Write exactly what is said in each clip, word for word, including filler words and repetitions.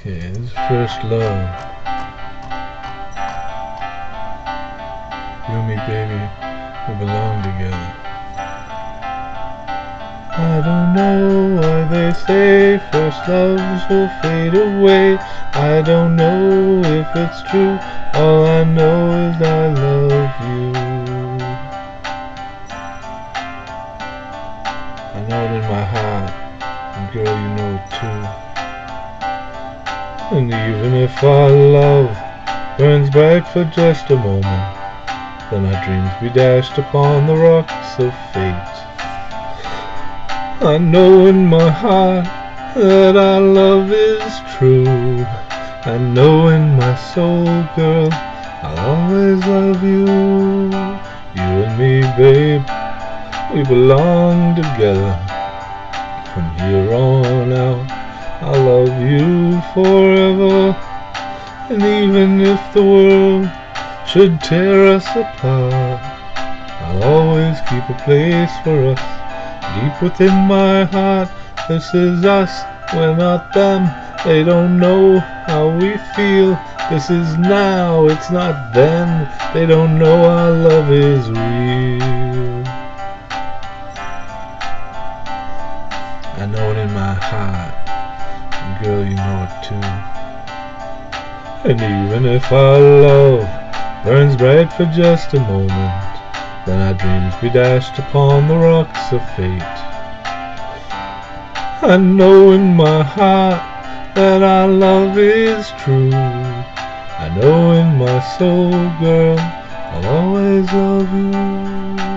Okay, this is first love. You and me, baby, we belong together. I don't know why they say first loves will fade away. I don't know if it's true. All I know is I love you. I know it in my heart, and girl, you know it too. And even if our love burns bright for just a moment, then our dreams be dashed upon the rocks of fate. I know in my heart that our love is true. I know in my soul, girl, I'll always love you. You and me, babe, we belong together. From here on out, I'll love you forever. And even if the world should tear us apart, I'll always keep a place for us deep within my heart. This is us, we're not them. They don't know how we feel. This is now, it's not then. They don't know our love is real. I know it in my heart, and girl, you know it too. And even if our love burns bright for just a moment, then our dreams be dashed upon the rocks of fate. I know in my heart that our love is true. I know in my soul, girl, I'll always love you.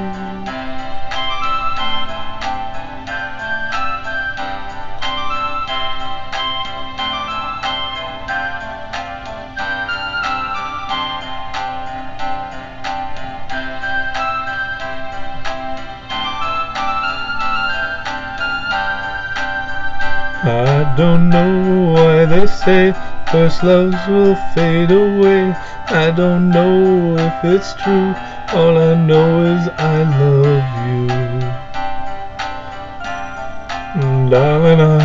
I don't know why they say first loves will fade away. I don't know if it's true. All I know is I love you. Darling, I